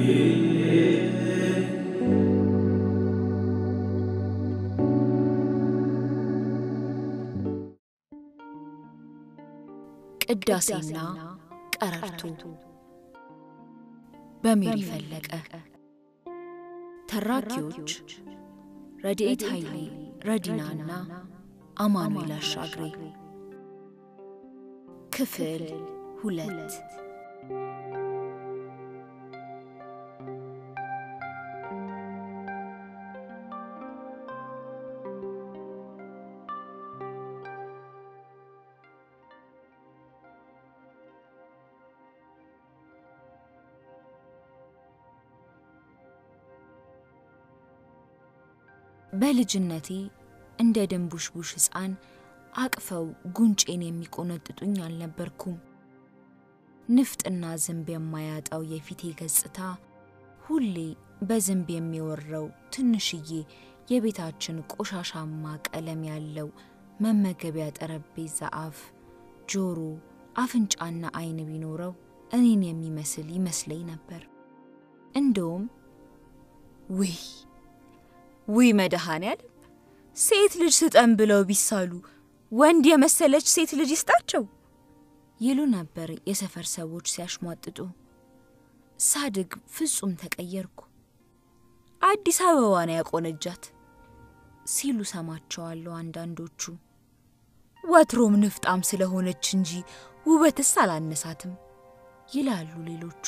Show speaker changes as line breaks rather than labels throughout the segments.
ቅዳሴና ቀረርቱ በሜሪ ፈለቀ ተራኪዎች ረድኤት ኃይሌ ረዲናና አማኑኤል አሻግሬ ክፍል 2 በልጅነቴ እንደ ደንቡሽቡሽ ሕፃን አቅፈው ጉንጬን የሚቆነጥጡኝ አልነበርኩም። ንፍጥና ዝንብ የማያጣው የፊቴ ገጽታ ሁሌ በዝንብ የሚወረው ትንሽዬ የቤታችን ቆሻሻማ ቀለም ያለው መመገቢያ ጠረጴዛ አፍ፣ ጆሮ፣ አፍንጫና አይን ቢኖረው እኔን የሚመስል ይመስለኝ ነበር። እንደውም ውይ መድኃኔዓለም ሴት ልጅ ስጠን ብለው ቢሳሉ ወንድ የመሰለች ሴት ልጅ ይስጣቸው ይሉ ነበር የሰፈር ሰዎች ሲያሽሟጥጡ። ሳድግ ፍጹም ተቀየርኩ። አዲስ አበባን ያቆነጃት ሲሉ ሰማቸዋለሁ አንዳንዶቹ። ወትሮም ንፍጣም ስለሆነች እንጂ ውበትስ አላነሳትም ይላሉ ሌሎቹ።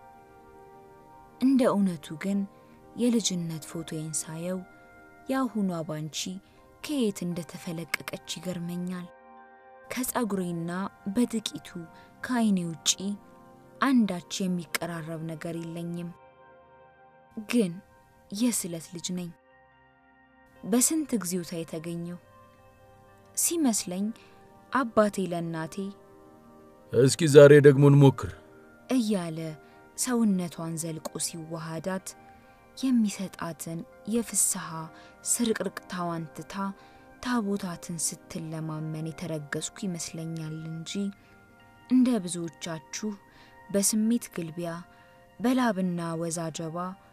እንደ እውነቱ ግን የልጅነት ፎቶዬን ሳየው ያሁኗ ባንቺ ከየት እንደተፈለቀቀች ይገርመኛል። ከጸጉሬና በጥቂቱ ከዓይኔ ውጪ አንዳች የሚቀራረብ ነገር የለኝም። ግን የስለት ልጅ ነኝ። በስንት ጊዜውታ የተገኘው ሲመስለኝ አባቴ ለእናቴ
እስኪ ዛሬ ደግሞ እንሞክር
እያለ ሰውነቷን ዘልቆ ሲዋሃዳት የሚሰጣትን የፍስሐ ስርቅርቅታዋን ትታ ታቦታትን ስትለማመን የተረገስኩ ይመስለኛል እንጂ እንደ ብዙዎቻችሁ በስሜት ግልቢያ በላብና ወዛጀባ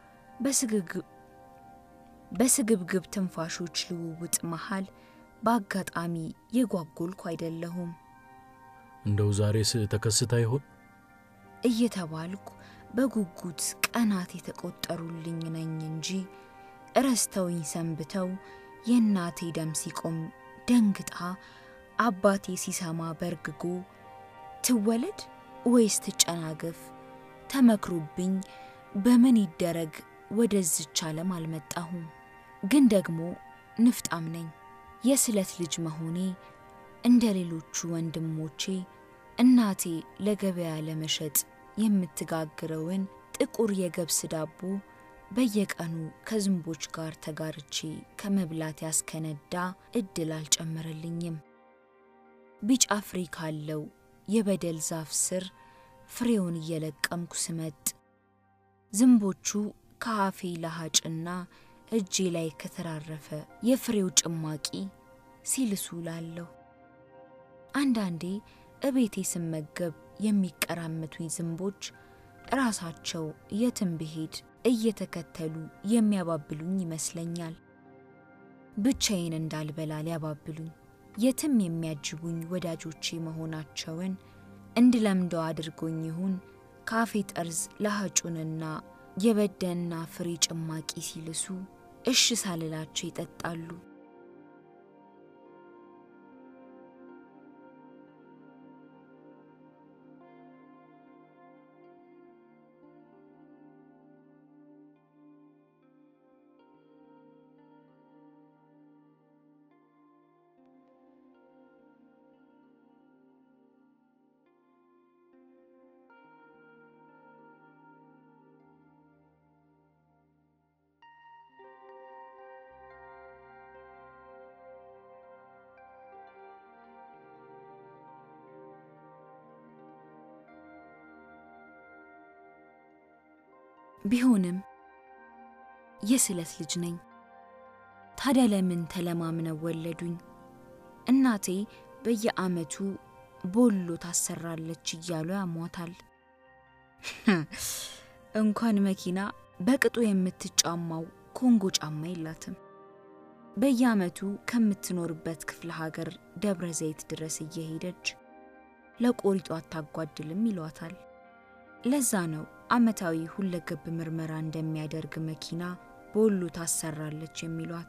በስግብግብ ትንፋሾች ልውውጥ መሃል በአጋጣሚ የጓጎልኩ አይደለሁም።
እንደው ዛሬስ ተከስታ ይሆን
እየተባልኩ በጉጉት ቀናት የተቆጠሩልኝ ነኝ እንጂ ረስተውኝ ሰንብተው የእናቴ ደም ሲቆም ደንግጣ አባቴ ሲሰማ በርግጎ ትወለድ ወይስ ትጨናገፍ ተመክሮብኝ በምን ይደረግ ወደዚች ዓለም አልመጣሁም። ግን ደግሞ ንፍጣም ነኝ። የስለት ልጅ መሆኔ እንደ ሌሎቹ ወንድሞቼ እናቴ ለገበያ ለመሸጥ የምትጋግረውን ጥቁር የገብስ ዳቦ በየቀኑ ከዝንቦች ጋር ተጋርቼ ከመብላት ያስከነዳ እድል አልጨመረልኝም። ቢጫ ፍሬ ካለው የበደል ዛፍ ስር ፍሬውን እየለቀምኩ ስመጥ ዝንቦቹ ከአፌ ለሃጭና እጄ ላይ ከተራረፈ የፍሬው ጭማቂ ሲልሱላለሁ። አንዳንዴ እቤቴ ስመገብ የሚቀራመቱኝ ዝንቦች ራሳቸው የትም ብሄድ እየተከተሉ የሚያባብሉኝ ይመስለኛል። ብቻዬን እንዳልበላ ሊያባብሉኝ የትም የሚያጅቡኝ ወዳጆቼ መሆናቸውን እንድለምደው አድርጎኝ ይሁን ካፌ ጠርዝ ለሃጩንና የበደና ፍሬ ጭማቂ ሲልሱ እሺ ሳልላቸው ይጠጣሉ። ቢሆንም የስለት ልጅ ነኝ። ታዲያ ለምን ተለማምነው ወለዱኝ? እናቴ በየዓመቱ ቦሎ ታሰራለች እያሉ ያሟታል። እንኳን መኪና በቅጡ የምትጫማው ኮንጎ ጫማ የላትም። በየዓመቱ ከምትኖርበት ክፍለ ሀገር ደብረ ዘይት ድረስ እየሄደች ለቆሪጧ አታጓድልም ይሏታል። ለዛ ነው ዓመታዊ ሁለገብ ምርመራ እንደሚያደርግ መኪና በሁሉ ታሰራለች የሚሏት።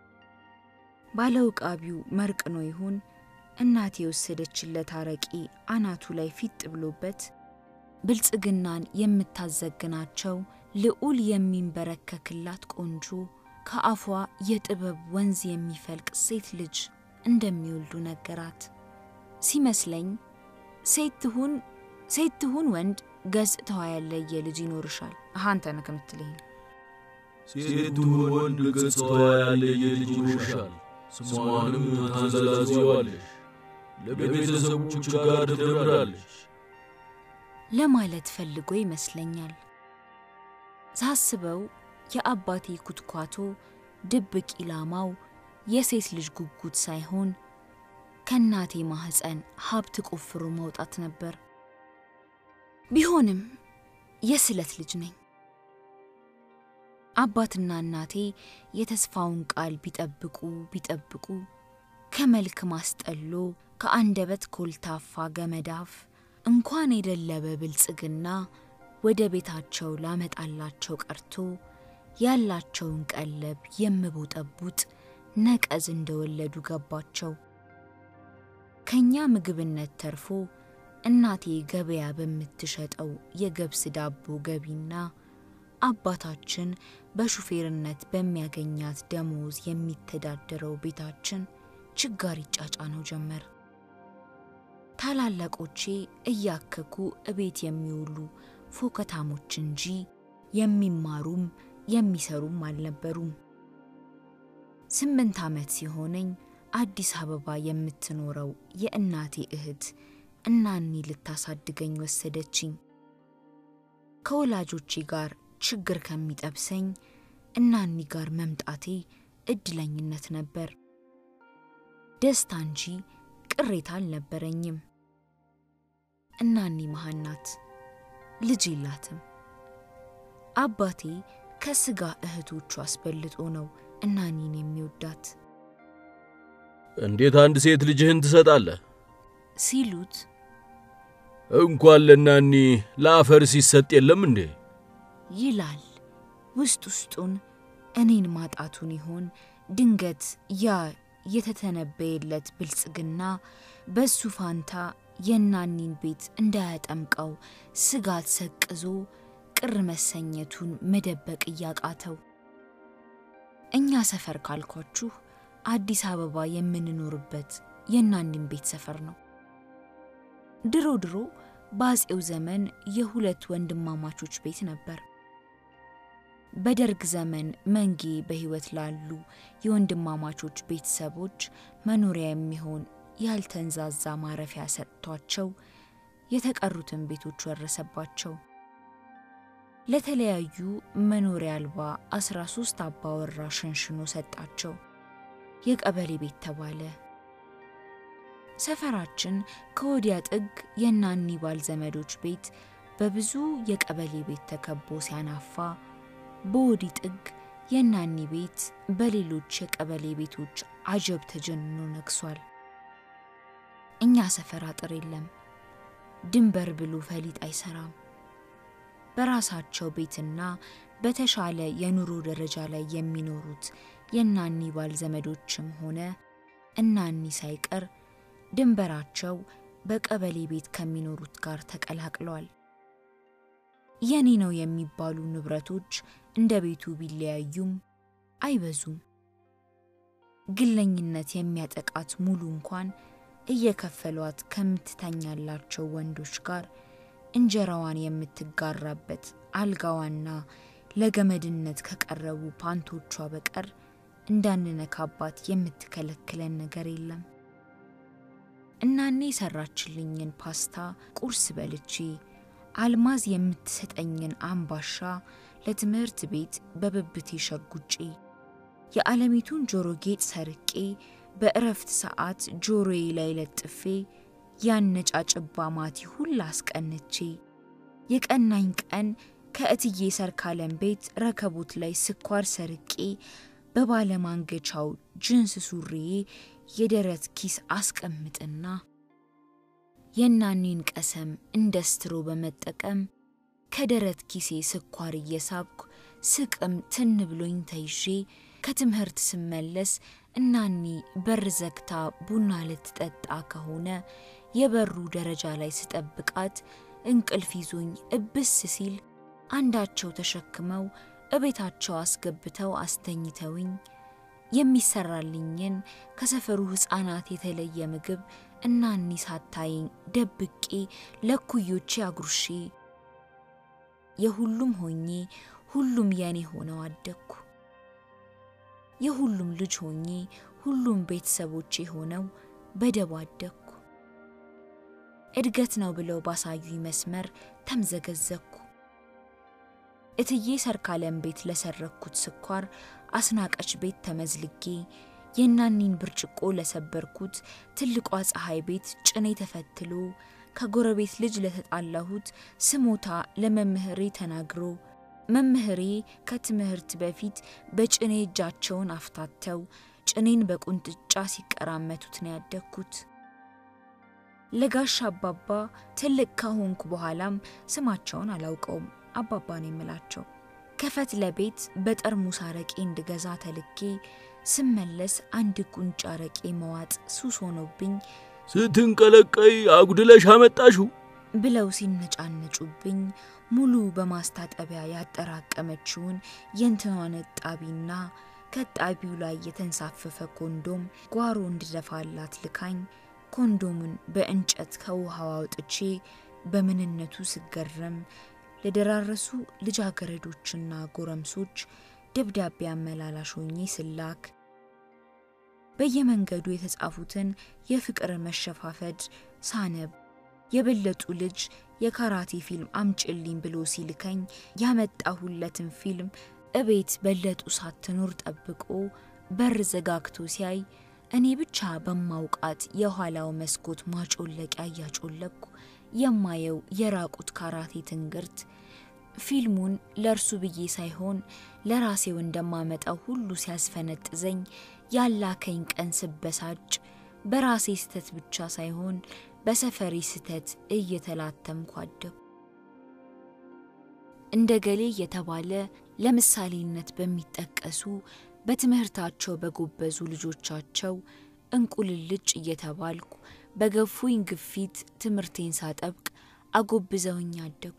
ባለውቃቢው መርቅኖ ይሁን እናቴ የወሰደችለት አረቂ አናቱ ላይ ፊት ብሎበት ብልጽግናን የምታዘግናቸው ልዑል የሚንበረከክላት ቆንጆ ከአፏ የጥበብ ወንዝ የሚፈልቅ ሴት ልጅ እንደሚወልዱ ነገራት። ሲመስለኝ ሴት ትሁን ወንድ ገጽታዋ ያለየ ልጅ ይኖርሻል አንተ ነህ ከምትለኝ።
ሴት ትሁን ወንድ ገጽታዋ ያለየ ልጅ ይኖርሻል፣ ስሟንም ታንዘላዝዪዋለሽ፣ ለቤተሰቦቿ ጋር ትደምራለች
ለማለት ፈልጎ ይመስለኛል። ሳስበው የአባቴ ኩትኳቶ ድብቅ ኢላማው የሴት ልጅ ጉጉት ሳይሆን ከናቴ ማህፀን ሀብት ቆፍሮ መውጣት ነበር። ቢሆንም የስለት ልጅ ነኝ። አባትና እናቴ የተስፋውን ቃል ቢጠብቁ ከመልክ ማስጠሎ ከአንደበት ኮልታፋ ገመዳፍ እንኳን የደለበ ብልጽግና ወደ ቤታቸው ላመጣላቸው ቀርቶ ያላቸውን ቀለብ የምቦጠቡጥ ነቀዝ እንደወለዱ ገባቸው። ከኛ ምግብነት ተርፎ እናቴ ገበያ በምትሸጠው የገብስ ዳቦ ገቢና አባታችን በሹፌርነት በሚያገኛት ደሞዝ የሚተዳደረው ቤታችን ችጋር ይጫጫነው ጀመር። ታላላቆቼ እያከኩ እቤት የሚውሉ ፎከታሞች እንጂ የሚማሩም የሚሰሩም አልነበሩም። 8 ዓመት ሲሆነኝ አዲስ አበባ የምትኖረው የእናቴ እህት እናኒ ልታሳድገኝ ወሰደችኝ። ከወላጆቼ ጋር ችግር ከሚጠብሰኝ እናኒ ጋር መምጣቴ እድለኝነት ነበር። ደስታ እንጂ ቅሬታ አልነበረኝም። እናኒ መሃን ናት፣ ልጅ የላትም። አባቴ ከስጋ እህቶቹ አስበልጦ ነው እናኒን የሚወዳት።
እንዴት አንድ ሴት ልጅህን ትሰጣለህ
ሲሉት
እንኳን ለናኒ ለአፈር ሲሰጥ የለም እንዴ
ይላል። ውስጡን እኔን ማጣቱን ይሆን ድንገት ያ የተተነበየለት ብልጽግና በሱ ፋንታ የናኒን ቤት እንዳያጠምቀው ስጋት ሰቅዞ ቅር መሰኘቱን መደበቅ ያቃተው። እኛ ሰፈር ካልኳችሁ አዲስ አበባ የምንኖርበት የናኒን ቤት ሰፈር ነው። ድሮ ባጼው ዘመን የሁለት ወንድማማቾች ቤት ነበር። በደርግ ዘመን መንጌ በህይወት ላሉ የወንድማማቾች ቤተሰቦች መኖሪያ የሚሆን ያልተንዛዛ ማረፊያ ሰጥቷቸው የተቀሩትን ቤቶች ወረሰባቸው። ለተለያዩ መኖሪያ አልባ 13 አባወራ ሸንሽኖ ሰጣቸው። የቀበሌ ቤት ተባለ። ሰፈራችን ከወዲያ ጥግ የናኒ ባል ዘመዶች ቤት በብዙ የቀበሌ ቤት ተከቦ ሲያናፋ፣ በወዲ ጥግ የናኒ ቤት በሌሎች የቀበሌ ቤቶች አጀብ ተጀንኖ ነግሷል። እኛ ሰፈር አጥር የለም፣ ድንበር ብሎ ፈሊጥ አይሰራም። በራሳቸው ቤትና በተሻለ የኑሮ ደረጃ ላይ የሚኖሩት የናኒ ባል ዘመዶችም ሆነ እናኒ ሳይቀር ድንበራቸው በቀበሌ ቤት ከሚኖሩት ጋር ተቀላቅለዋል። የኔ ነው የሚባሉ ንብረቶች እንደ ቤቱ ቢለያዩም አይበዙም። ግለኝነት የሚያጠቃት ሙሉ እንኳን እየከፈሏት ከምትተኛላቸው ወንዶች ጋር እንጀራዋን የምትጋራበት አልጋዋና ለገመድነት ከቀረቡ ፓንቶቿ በቀር እንዳንነካባት የምትከለክለን ነገር የለም። እናኔ ሰራችልኝን ፓስታ ቁርስ በልቼ አልማዝ የምትሰጠኝን አምባሻ ለትምህርት ቤት በብብቴ ሸጉጬ የዓለሚቱን ጆሮ ጌጥ ሰርቄ በእረፍት ሰዓት ጆሮዬ ላይ ለጥፌ ያነጫጭባ ማቲ ሁላ አስቀንቼ የቀናኝ ቀን ከእትዬ ሰርካለም ቤት ረከቦት ላይ ስኳር ሰርቄ በባለማንገቻው ጅንስ ሱሪ የደረት ኪስ አስቀምጥና የናኒን ቀሰም እንደ ስትሮ በመጠቀም ከደረት ኪሴ ስኳር እየሳብኩ ስቅም ትን ብሎኝ ተይዤ ከትምህርት ስመለስ እናኒ በር ዘግታ ቡና ልትጠጣ ከሆነ የበሩ ደረጃ ላይ ስጠብቃት እንቅልፍ ይዞኝ እብስ ሲል አንዳቸው ተሸክመው እቤታቸው አስገብተው አስተኝተውኝ የሚሰራልኝን ከሰፈሩ ህፃናት የተለየ ምግብ እናኒ ሳታይኝ ደብቄ ለኩዮቼ አጉርሼ የሁሉም ሆኜ ሁሉም የኔ ሆነው አደኩ። የሁሉም ልጅ ሆኜ ሁሉም ቤተሰቦቼ ሆነው በደቡ አደኩ። እድገት ነው ብለው ባሳዩኝ መስመር ተምዘገዘኩ። እትዬ ሰርካለም ቤት ለሰረኩት ስኳር አስናቀች ቤት ተመዝልጌ የናኒን ብርጭቆ ለሰበርኩት ትልቋ ፀሐይ ቤት ጭኔ ተፈትሎ ከጎረቤት ልጅ ለተጣላሁት ስሞታ ለመምህሬ ተናግሮ መምህሬ ከትምህርት በፊት በጭኔ እጃቸውን አፍታተው ጭኔን በቁንጥጫ ሲቀራመቱት ነው ያደኩት። ለጋሽ አባባ ትልቅ ከሆንኩ በኋላም ስማቸውን አላውቀውም፣ አባባ ነው የምላቸው። ከፈት ለቤት በጠርሙስ አረቄ እንድገዛ ተልኬ ስመለስ አንድ ቁንጫ አረቄ መዋጥ ሱስ ሆኖብኝ
ስትንቀለቀይ አጉድለሽ አመጣሽው
ብለው ሲነጫነጩብኝ ሙሉ በማስታጠቢያ ያጠራቀመችውን የእንትኗን ጣቢና ከጣቢው ላይ የተንሳፈፈ ኮንዶም ጓሮ እንድደፋላት ልካኝ ኮንዶሙን በእንጨት ከውሃው አውጥቼ በምንነቱ ስገረም ለደራረሱ ልጃገረዶችና ጎረምሶች ደብዳቤ አመላላሾኝ ስላክ በየመንገዱ የተጻፉትን የፍቅር መሸፋፈድ ሳነብ የበለጡ ልጅ የካራቴ ፊልም አምጪልኝ ብሎ ሲልከኝ ያመጣሁለትን ፊልም እቤት በለጡ ሳትኖር ጠብቆ በር ዘጋግቶ ሲያይ እኔ ብቻ በማውቃት የኋላው መስኮት ማጮለቂያ ያጮለኩ የማየው የራቁት ካራቴ ትንግርት ፊልሙን ለርሱ ብዬ ሳይሆን ለራሴው እንደማመጣው ሁሉ ሲያስፈነጥዘኝ ያላከኝ ቀን ስበሳጭ በራሴ ስተት ብቻ ሳይሆን በሰፈሪ ስተት እየተላተምኩ አደኩ። እንደገሌ የተባለ ለምሳሌነት በሚጠቀሱ በትምህርታቸው በጎበዙ ልጆቻቸው እንቁልልጭ እየተባልኩ በገፉኝ ግፊት ትምህርቴን ሳጠብቅ አጎብዘውኝ አደኩ።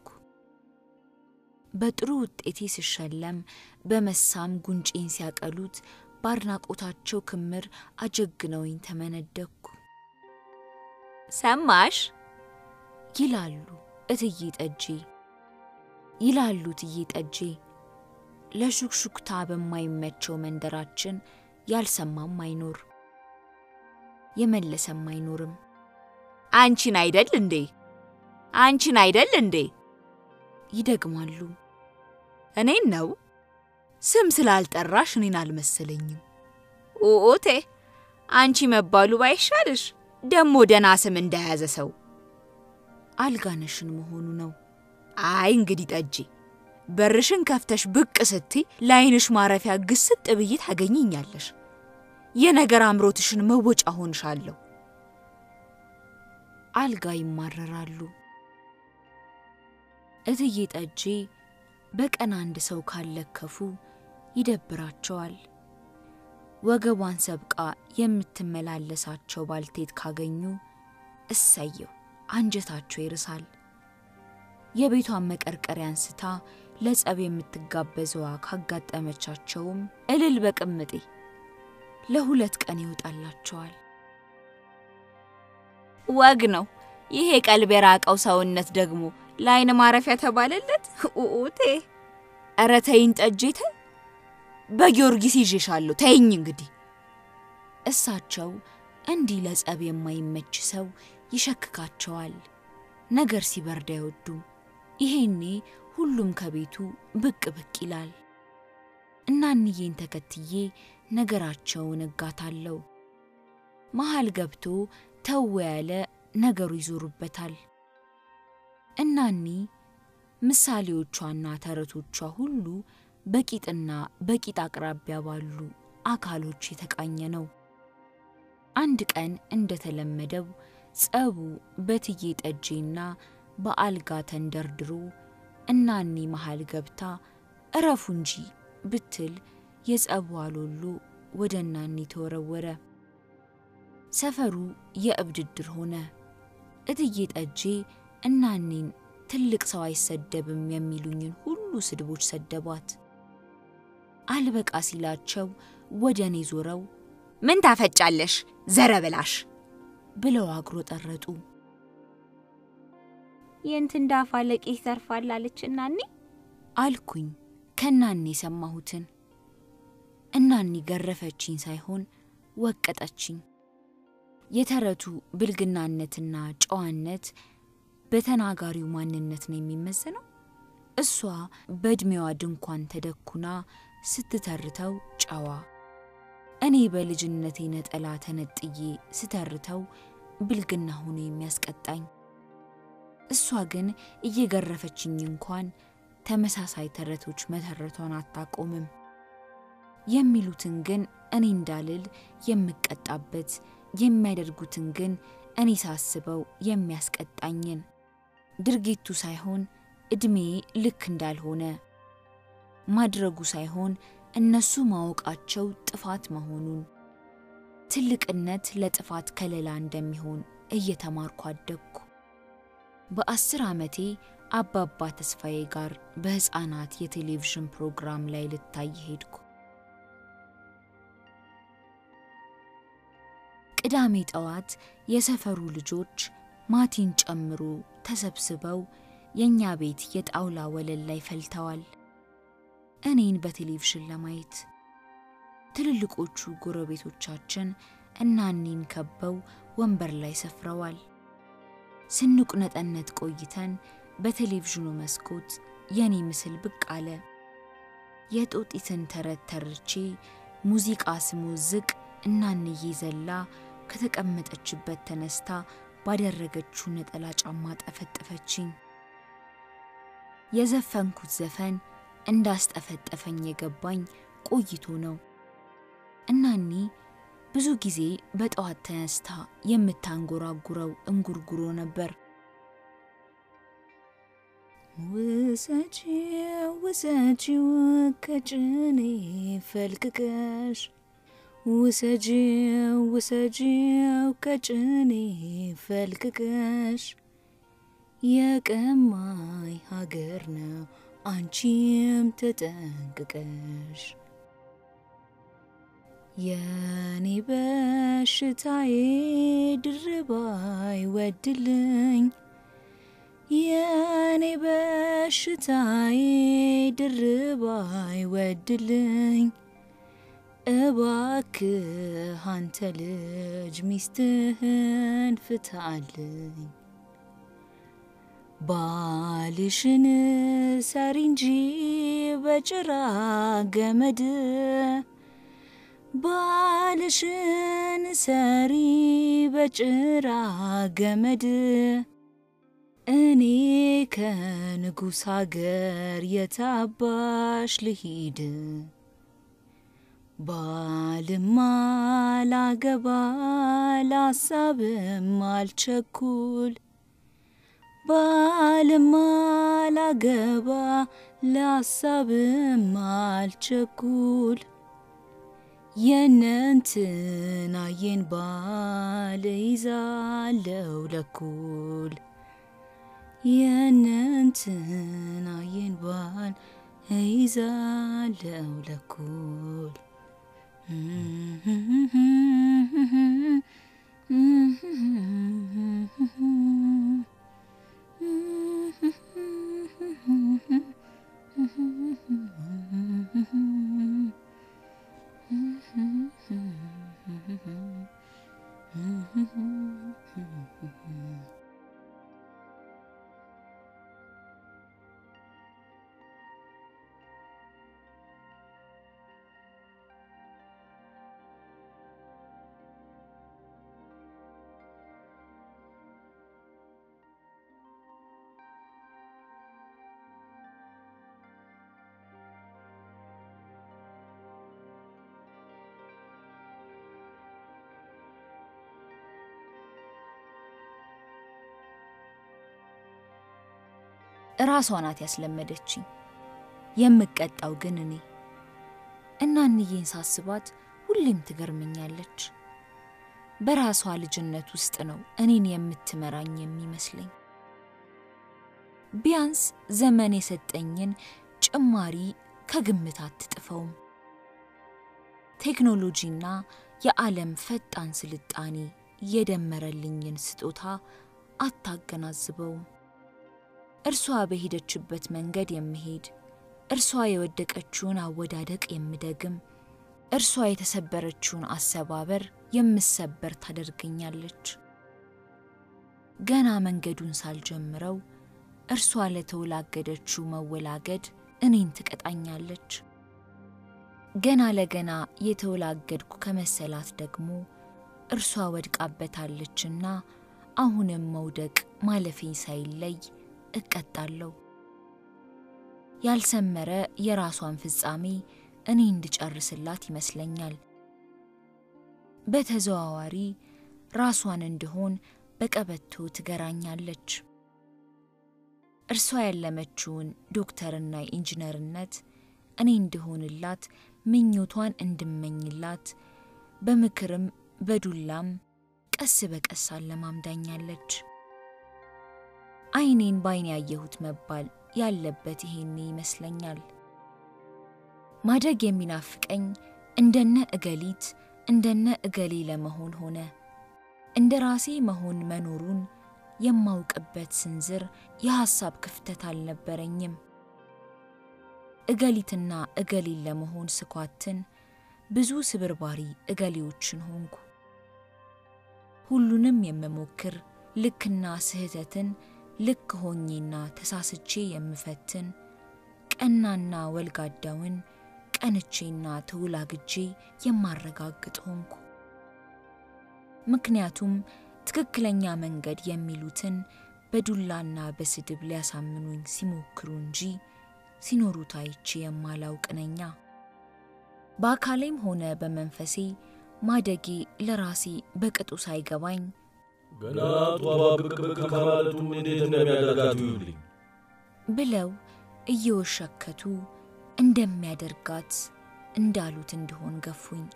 በጥሩ ውጤቴ ሲሸለም በመሳም ጉንጬን ሲያቀሉት ባርናቆታቸው ክምር አጀግነውኝ ተመነደኩ። ሰማሽ ይላሉ እትዬ ጠጄ ይላሉ እትዬ ጠጄ ለሹክሹክታ በማይመቸው መንደራችን ያልሰማም አይኖር የመለሰም አይኖርም። አንቺን አይደል እንዴ ይደግማሉ። እኔን ነው ስም ስላልጠራሽ እኔን አልመሰለኝም። ኦኦቴ አንቺ መባሉ ባይሻልሽ ደሞ ደና ስም እንደያዘ ሰው አልጋነሽን መሆኑ ነው። አይ እንግዲህ ጠጄ በርሽን ከፍተሽ ብቅ ስቲ ላይንሽ ማረፊያ ግስጥ ብዬ ታገኝኛለሽ። የነገር አምሮትሽን መወጫ ሆንሻለሁ። አልጋ ይማረራሉ። እትዬ ጠጄ በቀን አንድ ሰው ካለከፉ ይደብራቸዋል። ወገቧን ሰብቃ የምትመላለሳቸው ባልቴት ካገኙ እሰየው አንጀታቸው ይርሳል። የቤቷን መቀርቀሪያ አንስታ ለጸብ የምትጋበዘዋ ካጋጠመቻቸውም እልል በቅምጤ ለሁለት ቀን ይወጣላቸዋል። ወግ ነው ይሄ ቀልብ የራቀው ሰውነት ደግሞ ላይን ማረፊያ ተባለለት። ኡኡቴ ኧረ ተይኝ ጠጄተ በጊዮርጊስ ይዤሻለሁ ተይኝ እንግዲህ። እሳቸው እንዲህ ለጸብ የማይመች ሰው ይሸክካቸዋል። ነገር ሲበርድ አይወዱም። ይሄኔ ሁሉም ከቤቱ ብቅ ይላል። እናንዬን ተከትዬ ነገራቸውን እጋታለሁ። መሃል ገብቶ ተው ያለ ነገሩ ይዞሩበታል። እናኒ ምሳሌዎቿና ተረቶቿ ሁሉ በቂጥና በቂጥ አቅራቢያ ባሉ አካሎች የተቃኘ ነው። አንድ ቀን እንደተለመደው ጸቡ በትዬ ጠጄና በአልጋ ተንደርድሮ እናኒ መሃል ገብታ እረፉ እንጂ ብትል የጸቡ አሎሎ ወደ እናኒ ተወረወረ። ሰፈሩ የእብድድር ሆነ። እትዬ ጠጄ እናኒን ትልቅ ሰው አይሰደብም የሚሉኝን ሁሉ ስድቦች ሰደቧት። አልበቃ ሲላቸው ወደ እኔ ዞረው ምን ታፈጫለሽ ዘረበላሽ ብለው አግሮ ጠረጡ።
የእንትን ዳፋ ለቂስ ተርፋል አለች እናኒ
አልኩኝ ከናኒ ሰማሁትን። እናኒ ገረፈችኝ ሳይሆን ወቀጠችኝ። የተረቱ ብልግናነትና ጨዋነት በተናጋሪው ማንነት ነው የሚመዘነው። እሷ በእድሜዋ ድንኳን ተደኩና ስትተርተው ጨዋ፣ እኔ በልጅነቴ ነጠላ ተነጥዬ ስተርተው ብልግና ሆኖ የሚያስቀጣኝ። እሷ ግን እየገረፈችኝ እንኳን ተመሳሳይ ተረቶች መተረቷን አታቆምም። የሚሉትን ግን እኔ እንዳልል የምቀጣበት፣ የሚያደርጉትን ግን እኔ ሳስበው የሚያስቀጣኝን ድርጊቱ ሳይሆን እድሜ ልክ እንዳልሆነ ማድረጉ ሳይሆን እነሱ ማወቃቸው ጥፋት መሆኑን ትልቅነት ለጥፋት ከለላ እንደሚሆን እየተማርኩ አደግኩ። በ10 ዓመቴ አባባ ተስፋዬ ጋር በህፃናት የቴሌቪዥን ፕሮግራም ላይ ልታይ ሄድኩ። ቅዳሜ ጠዋት የሰፈሩ ልጆች ማቲን ጨምሮ ተሰብስበው የኛ ቤት የጣውላ ወለል ላይ ፈልተዋል እኔን በቴሌቪዥን ለማየት። ትልልቆቹ ጎረቤቶቻችን እናኒን ከበው ወንበር ላይ ሰፍረዋል። ስንቁነጠነት ቆይተን በቴሌቪዥኑ መስኮት የኔ ምስል ብቅ አለ። የጦጢትን ተረት ተርቼ ሙዚቃ ስሙዝቅ እናንዬ ዘላ ከተቀመጠችበት ተነስታ ባደረገችው ነጠላ ጫማ ጠፈጠፈችኝ። የዘፈንኩት ዘፈን እንዳስጠፈጠፈኝ የገባኝ ቆይቶ ነው። እናኒ ብዙ ጊዜ በጠዋት ተነስታ የምታንጎራጉረው እንጉርጉሮ ነበር። ውሰጂው ውሰጂው ከጭኔ ፈልቅቀሽ፣ ውሰጂው ውሰጂው ከጭኔ ፈልቅቀሽ፣ የቀማይ ሀገር ነው አንቺም ተጠንቅቀሽ። የኔ በሽታዬ ድርባይ ወድልኝ፣ የኔ በሽታዬ ድርባይ ወድልኝ፣ እባክህ አንተ ልጅ ሚስትህን ፍታልኝ። ባልሽን ሰሪ እንጂ በጭራ ገመድ፣ ባልሽን ሰሪ በጭራ ገመድ፣ እኔ ከንጉሥ ሀገር የታባሽ ልሂድ። ባልማ ላገባ ላሳብም አልቸኩል፣ ባልማ ላገባ ላሳብም አልቸኩል፣ የነንትናዬን ባል ይዛለው ለኩል፣ የነንትናዬን ባል ይዛለው ለኩል። ራሷ ናት ያስለመደችኝ። የምቀጣው ግን እኔ። እናንዬን ሳስባት ሁሌም ትገርመኛለች። በራሷ ልጅነት ውስጥ ነው እኔን የምትመራኝ የሚመስለኝ። ቢያንስ ዘመን የሰጠኝን ጭማሪ ከግምት አትጥፈውም። ቴክኖሎጂና የዓለም ፈጣን ስልጣኔ የደመረልኝን ስጦታ አታገናዝበውም። እርሷ በሄደችበት መንገድ የምሄድ፣ እርሷ የወደቀችውን አወዳደቅ የምደግም፣ እርሷ የተሰበረችውን አሰባበር የምሰበር ታደርገኛለች። ገና መንገዱን ሳልጀምረው እርሷ ለተወላገደችው መወላገድ እኔን ትቀጣኛለች። ገና ለገና የተወላገድኩ ከመሰላት ደግሞ እርሷ ወድቃበታለችና አሁንም መውደቅ ማለፌን ሳይለይ እቀጣለሁ። ያልሰመረ የራሷን ፍጻሜ እኔ እንድጨርስላት ይመስለኛል። በተዘዋዋሪ ራሷን እንደሆን በቀበቶ ትገራኛለች። እርሷ ያለመችውን ዶክተርና ኢንጂነርነት እኔ እንደሆንላት ምኞቷን እንድመኝላት በምክርም በዱላም ቀስ በቀስ አለማምዳኛለች። አይኔን ባይኔ ያየሁት መባል ያለበት ይሄኔ ይመስለኛል። ማደግ የሚናፍቀኝ እንደነ እገሊት እንደነ እገሌ ለመሆን ሆነ። እንደራሴ መሆን መኖሩን የማውቅበት ስንዝር የሐሳብ ክፍተት አልነበረኝም። እገሊትና እገሌን ለመሆን ስኳትን ብዙ ስብርባሪ እገሌዎችን ሆንኩ። ሁሉንም የምሞክር ልክና ስህተትን ልክ ሆኜና ተሳስቼ የምፈትን ቀናና ወልጋዳውን ቀንቼና ተውላግጄ የማረጋግጥ ሆንኩ። ምክንያቱም ትክክለኛ መንገድ የሚሉትን በዱላና በስድብ ሊያሳምኑኝ ሲሞክሩ እንጂ ሲኖሩት አይቼ የማላውቅ ነኛ። በአካሌም ሆነ በመንፈሴ ማደጌ ለራሴ በቅጡ ሳይገባኝ
ገና ተዋብቅብቅ ከማለቱ እንዴት እንደሚያደርጋት ይውልኝ
ብለው እየወሸከቱ እንደሚያደርጋት እንዳሉት እንደሆን ገፉኝ።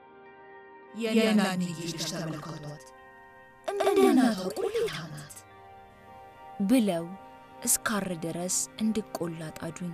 የናንዬ ልጅ ተመልከቷት
እንደናቷ ቁልታናት ብለው እስካር ድረስ እንድቆላ ጣዱኝ።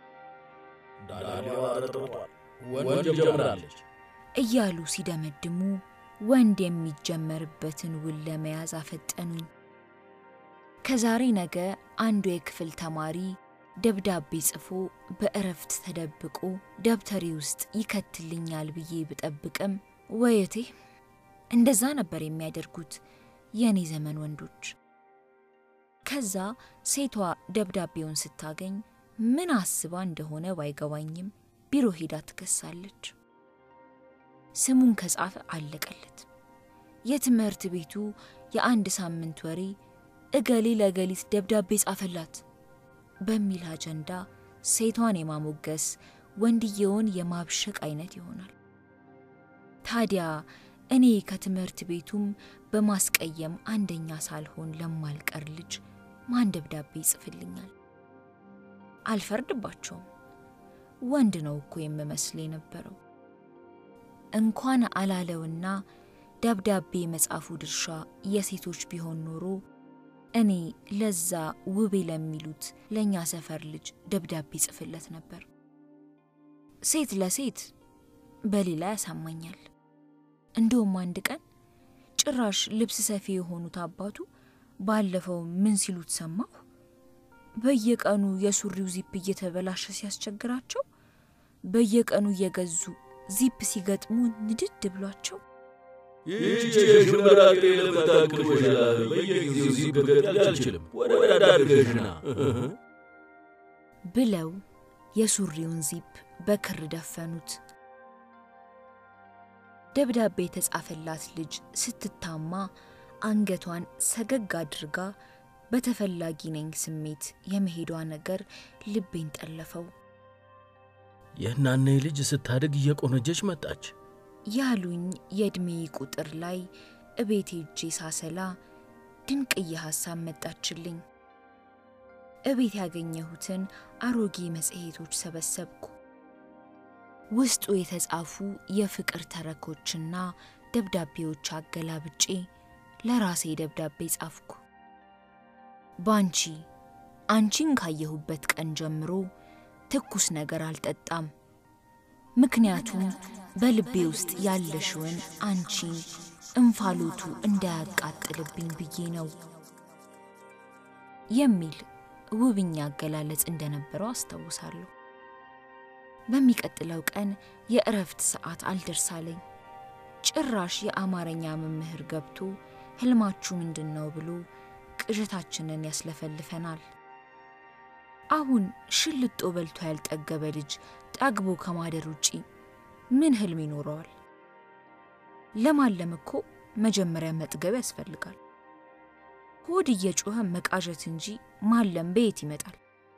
ዳዳሊዋ ተጠርቷል፣ ወንድ ጀምራለች
እያሉ ሲደመድሙ ወንድ የሚጀመርበትን ውል ለመያዝ አፈጠኑኝ። ከዛሬ ነገ አንዱ የክፍል ተማሪ ደብዳቤ ጽፎ በእረፍት ተደብቆ ደብተሪ ውስጥ ይከትልኛል ብዬ ብጠብቅም ወይቴ እንደዛ ነበር የሚያደርጉት የኔ ዘመን ወንዶች። ከዛ ሴቷ ደብዳቤውን ስታገኝ ምን አስባ እንደሆነ ባይገባኝም ቢሮ ሄዳ ትከሳለች። ስሙን ከጻፈ አለቀለት። የትምህርት ቤቱ የአንድ ሳምንት ወሬ እገሌ ለገሊት ደብዳቤ ጻፈላት በሚል አጀንዳ ሴቷን የማሞገስ ወንድየውን የማብሸቅ አይነት ይሆናል። ታዲያ እኔ ከትምህርት ቤቱም በማስቀየም አንደኛ ሳልሆን ለማልቀር ልጅ ማን ደብዳቤ ይጽፍልኛል? አልፈርድባቸውም። ወንድ ነው እኮ የምመስል የነበረው። እንኳን አላለውና ደብዳቤ መጻፉ ድርሻ የሴቶች ቢሆን ኖሮ እኔ ለዛ ውቤ ለሚሉት ለኛ ሰፈር ልጅ ደብዳቤ ጽፍለት ነበር። ሴት ለሴት በሌላ ያሳማኛል። እንደውም አንድ ቀን ጭራሽ ልብስ ሰፊ የሆኑት አባቱ ባለፈው ምን ሲሉት ሰማሁ። በየቀኑ የሱሪው ዚፕ እየተበላሸ ሲያስቸግራቸው በየቀኑ እየገዙ ዚፕ ሲገጥሙ ንድድ ብሏቸው
ይህች የሽመራቄ ለመታክል ወሽላ በየጊዜው ዚፕ ገጥል አልችልም ወደ ዳርገሽና
ብለው የሱሪውን ዚፕ በክር ደፈኑት። ደብዳቤ የተጻፈላት ልጅ ስትታማ አንገቷን ሰገግ አድርጋ በተፈላጊ ነኝ ስሜት የመሄዷ ነገር ልቤን ጠለፈው።
የናኔ ልጅ ስታድግ እየቆነጀች መጣች
ያሉኝ የእድሜ ቁጥር ላይ እቤቴ እጄ ሳሰላ ድንቅ የሐሳብ መጣችልኝ። እቤት ያገኘሁትን አሮጌ መጽሔቶች ሰበሰብኩ። ውስጡ የተጻፉ የፍቅር ተረኮችና ደብዳቤዎች አገላብጬ ለራሴ ደብዳቤ ጻፍኩ። ባንቺ አንቺን ካየሁበት ቀን ጀምሮ ትኩስ ነገር አልጠጣም። ምክንያቱም በልቤ ውስጥ ያለሽውን አንቺን እንፋሎቱ እንዳያቃጥልብኝ ብዬ ነው የሚል ውብኛ አገላለጽ እንደነበረው አስታውሳለሁ። በሚቀጥለው ቀን የእረፍት ሰዓት አልደርሳለኝ። ጭራሽ የአማርኛ መምህር ገብቶ ህልማችሁ ምንድነው ብሎ ቅዠታችንን ያስለፈልፈናል። አሁን ሽልጦ በልቶ ያልጠገበ ልጅ ጠግቦ ከማደር ውጪ ምን ህልም ይኖረዋል? ለማለም እኮ መጀመሪያ መጥገብ ያስፈልጋል። ሆድ እየጮኸ መቃዠት እንጂ ማለም በየት ይመጣል?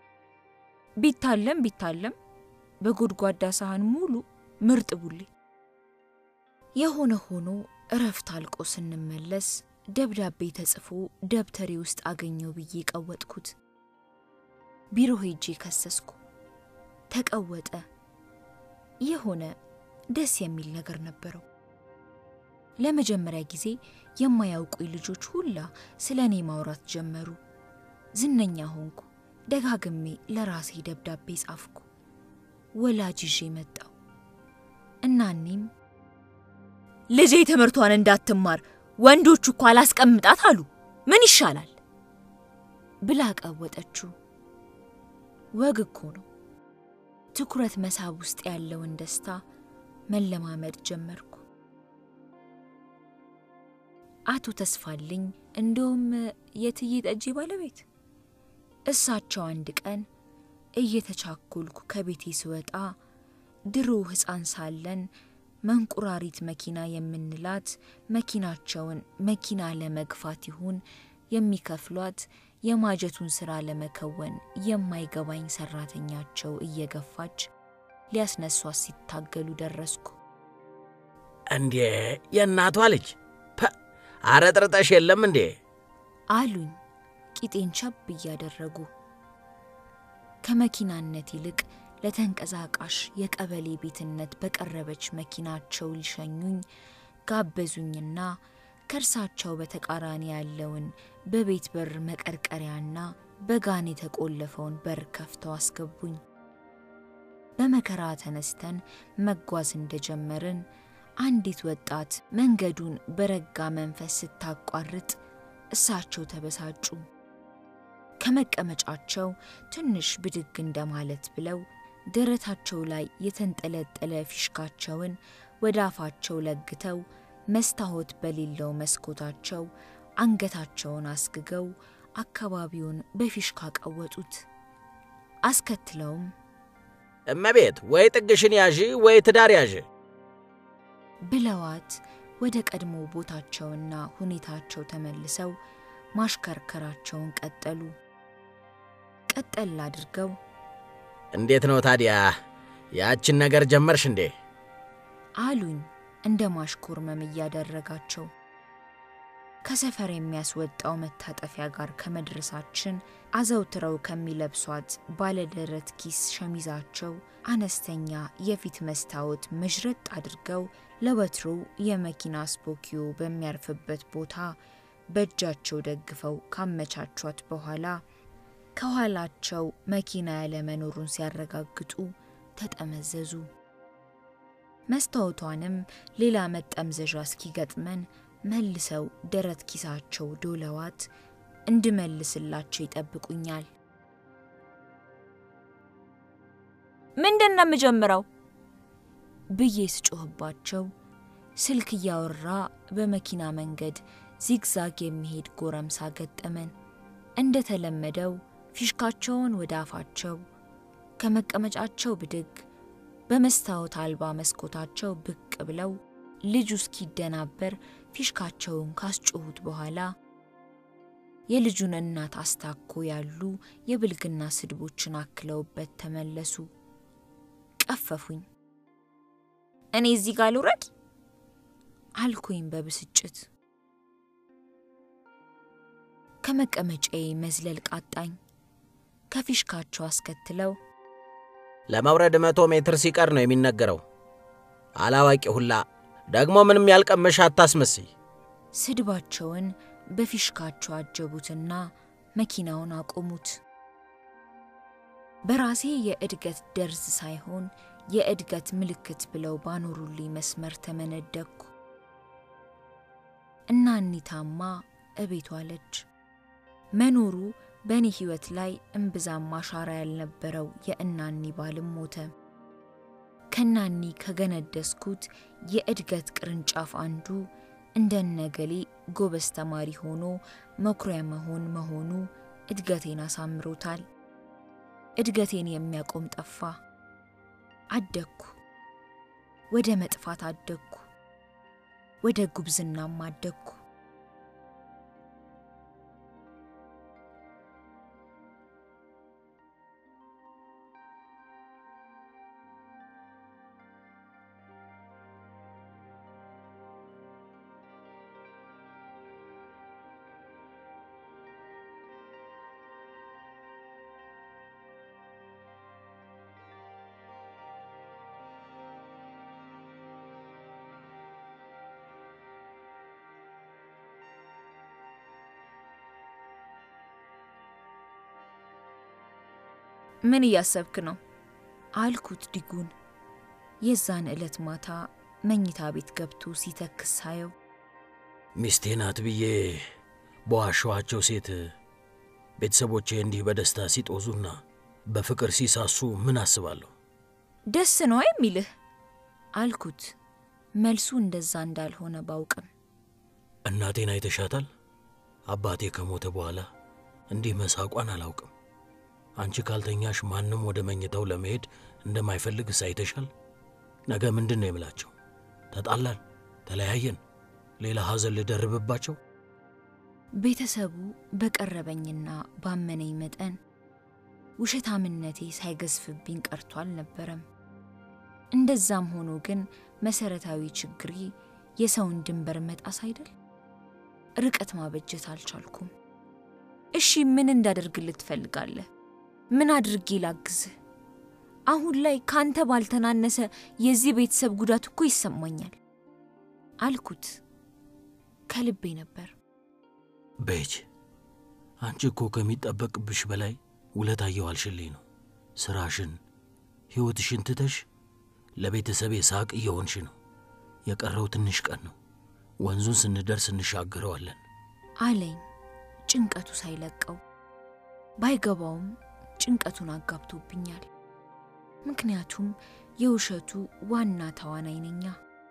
ቢታለም በጎድጓዳ ሳህን ሙሉ ምርጥ ቡሌ። የሆነ ሆኖ እረፍት አልቆ ስንመለስ ደብዳቤ ተጽፎ ደብተሬ ውስጥ አገኘው ብዬ ቀወጥኩት። ቢሮ ሄጄ ከሰስኩ። ተቀወጠ። የሆነ ደስ የሚል ነገር ነበረው። ለመጀመሪያ ጊዜ የማያውቁኝ ልጆች ሁላ ስለኔ ማውራት ጀመሩ። ዝነኛ ሆንኩ። ደጋግሜ ለራሴ ደብዳቤ ጻፍኩ። ወላጅ ይዤ መጣሁ። እናኔም ልጄ ትምህርቷን እንዳትማር ወንዶቹ እኮ አላስቀምጣት አሉ፣ ምን ይሻላል ብላ ቀወጠችው። ወግ እኮ ነው። ትኩረት መሳብ ውስጥ ያለውን ደስታ መለማመድ ጀመርኩ። አቶ ተስፋልኝ እንደውም የትዬ ጠጅ ባለቤት እሳቸው አንድ ቀን እየተቻኮልኩ ከቤቴ ስወጣ ድሮ ሕፃን ሳለን መንቁራሪት መኪና የምንላት መኪናቸውን መኪና ለመግፋት ይሁን የሚከፍሏት የማጀቱን ሥራ ለመከወን የማይገባኝ ሰራተኛቸው እየገፋች ሊያስነሷት ሲታገሉ ደረስኩ።
እንዴ የእናቷ ልጅ አረጥርጠሽ የለም እንዴ
አሉኝ ቂጤን ቸብ እያደረጉ። ከመኪናነት ይልቅ ለተንቀሳቃሽ የቀበሌ ቤትነት በቀረበች መኪናቸው ሊሸኙኝ ጋበዙኝና ከርሳቸው በተቃራኒ ያለውን በቤት በር መቀርቀሪያና በጋን የተቆለፈውን በር ከፍተው አስገቡኝ። በመከራ ተነስተን መጓዝ እንደጀመርን አንዲት ወጣት መንገዱን በረጋ መንፈስ ስታቋርጥ እሳቸው ተበሳጩ። ከመቀመጫቸው ትንሽ ብድግ እንደማለት ብለው ደረታቸው ላይ የተንጠለጠለ ፊሽካቸውን ወደ አፋቸው ለግተው መስታወት በሌለው መስኮታቸው አንገታቸውን አስግገው አካባቢውን በፊሽካ ቀወጡት። አስከትለውም
እመቤት ወይ ጥግሽን ያዢ ወይ ትዳር ያዢ
ብለዋት ወደ ቀድሞ ቦታቸውና ሁኔታቸው ተመልሰው ማሽከርከራቸውን ቀጠሉ። ቀጠል አድርገው
እንዴት ነው ታዲያ ያችን ነገር ጀመርሽ እንዴ
አሉኝ እንደ ማሽኮርመም እያደረጋቸው። ከሰፈር የሚያስወጣው መታጠፊያ ጋር ከመድረሳችን አዘውትረው ከሚለብሷት ባለደረት ኪስ ሸሚዛቸው አነስተኛ የፊት መስታወት መዥረጥ አድርገው ለወትሮ የመኪና ስፖኪዮ በሚያርፍበት ቦታ በእጃቸው ደግፈው ካመቻቿት በኋላ ከኋላቸው መኪና ያለ መኖሩን ሲያረጋግጡ ተጠመዘዙ። መስታወቷንም ሌላ መጠምዘዣ እስኪገጥመን መልሰው ደረት ኪሳቸው ዶለዋት እንድመልስላቸው ይጠብቁኛል። ምንድነው የምጀምረው ብዬ ስጮህባቸው ስልክ እያወራ በመኪና መንገድ ዚግዛግ የሚሄድ ጎረምሳ ገጠመን። እንደተለመደው ፊሽካቸውን ወደ አፋቸው ከመቀመጫቸው ብድግ በመስታወት አልባ መስኮታቸው ብቅ ብለው ልጁ እስኪደናበር ፊሽካቸውን ካስጮሁት በኋላ የልጁን እናት አስታኮ ያሉ የብልግና ስድቦችን አክለውበት ተመለሱ። ቀፈፉኝ። እኔ እዚህ ጋር ልውረድ አልኩኝ በብስጭት። ከመቀመጫዬ መዝለል ቃጣኝ። ከፊሽካቸው አስከትለው
ለመውረድ 100 ሜትር ሲቀር ነው የሚነገረው። አላዋቂ ሁላ ደግሞ ምንም ያልቀመሽ አታስመስይ።
ስድባቸውን በፊሽካቸው አጀቡትና መኪናውን አቆሙት። በራሴ የእድገት ደርዝ ሳይሆን የእድገት ምልክት ብለው ባኖሩልኝ መስመር ተመነደኩ። እናኒታማ እቤቷ አለች። መኖሩ በእኔ ሕይወት ላይ እምብዛም ማሻራ ያልነበረው የእናኒ ባልም ሞተ። ከናኒ ከገነደስኩት የእድገት ቅርንጫፍ አንዱ እንደነገሌ ጎበዝ ተማሪ ሆኖ መኩሪያ መሆኑ እድገቴን አሳምሮታል። እድገቴን የሚያቆም ጠፋ። አደኩ፣ ወደ መጥፋት አደኩ፣ ወደ ጉብዝናም አደኩ። ምን ያሰብክ ነው አልኩት ዲጉን። የዛን ዕለት ማታ መኝታ ቤት ገብቶ ሲተክስ ሳየው
ሚስቴ ናት ብዬ በዋሸኋቸው ሴት ቤተሰቦቼ እንዲህ በደስታ ሲጦዙና በፍቅር ሲሳሱ ምን አስባለሁ?
ደስ ነው የሚልህ አልኩት። መልሱ እንደዛ እንዳልሆነ ባውቅም
እናቴን አይተሻታል? አባቴ ከሞተ በኋላ እንዲህ መሳቋን አላውቅም። አንቺ ካልተኛሽ ማንም ወደ መኝታው ለመሄድ እንደማይፈልግ ሳይተሻል። ነገ ምንድነው የምላቸው? ተጣላን፣ ተለያየን፣ ሌላ ሐዘን ልደርብባቸው?
ቤተሰቡ በቀረበኝና ባመነኝ መጠን ውሸታምነቴ ሳይገዝፍብኝ ቀርቶ አልነበረም። እንደዛም ሆኖ ግን መሰረታዊ ችግሬ የሰውን ድንበር መጣስ አይደል? ርቀት ማበጀት አልቻልኩም። እሺ ምን እንዳደርግልህ ትፈልጋለህ? ምን አድርጌ ላግዝህ? አሁን ላይ ካንተ ባልተናነሰ የዚህ ቤተሰብ ጉዳት እኮ ይሰማኛል አልኩት። ከልቤ ነበር።
በጅ አንቺ እኮ ከሚጠበቅብሽ በላይ ውለታ እየዋልሽልኝ ነው። ስራሽን ሕይወትሽን ትተሽ ለቤተሰቤ ሳቅ እየሆንሽ ነው። የቀረው ትንሽ ቀን ነው። ወንዙን ስንደርስ እንሻገረዋለን
አለኝ ጭንቀቱ ሳይለቀው። ባይገባውም ጭንቀቱን አጋብቶብኛል። ምክንያቱም የውሸቱ ዋና ተዋናይ ነኛ።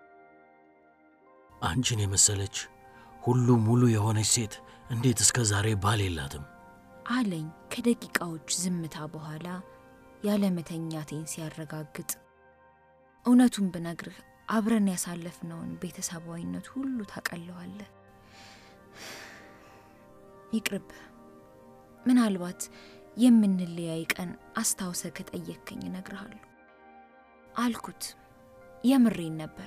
አንቺን የመሰለች ሁሉ ሙሉ የሆነች ሴት እንዴት እስከ ዛሬ ባል የላትም
አለኝ ከደቂቃዎች ዝምታ በኋላ ያለመተኛቴን ሲያረጋግጥ። እውነቱን ብነግርህ አብረን ያሳለፍነውን ቤተሰባዊነት ሁሉ ታቀለዋለህ። ይቅርብ፣ ምናልባት የምንለያይ ቀን አስታውሰ ከጠየቅከኝ እነግርሃለሁ አልኩት። የምሬን ነበር።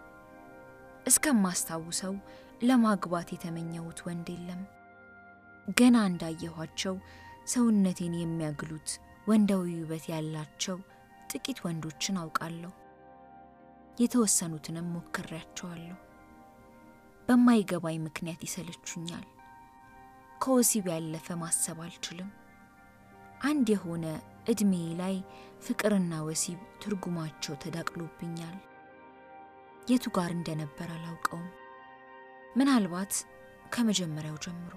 እስከማስታውሰው ለማግባት የተመኘሁት ወንድ የለም። ገና እንዳየኋቸው ሰውነቴን የሚያግሉት ወንዳዊ ውበት ያላቸው ጥቂት ወንዶችን አውቃለሁ። የተወሰኑትንም ሞክሬያቸዋለሁ። በማይገባኝ ምክንያት ይሰለቹኛል። ከወሲብ ያለፈ ማሰብ አልችልም። አንድ የሆነ እድሜ ላይ ፍቅርና ወሲብ ትርጉማቸው ተዳቅሎብኛል። የቱ ጋር እንደነበር አላውቀውም። ምናልባት ከመጀመሪያው ጀምሮ።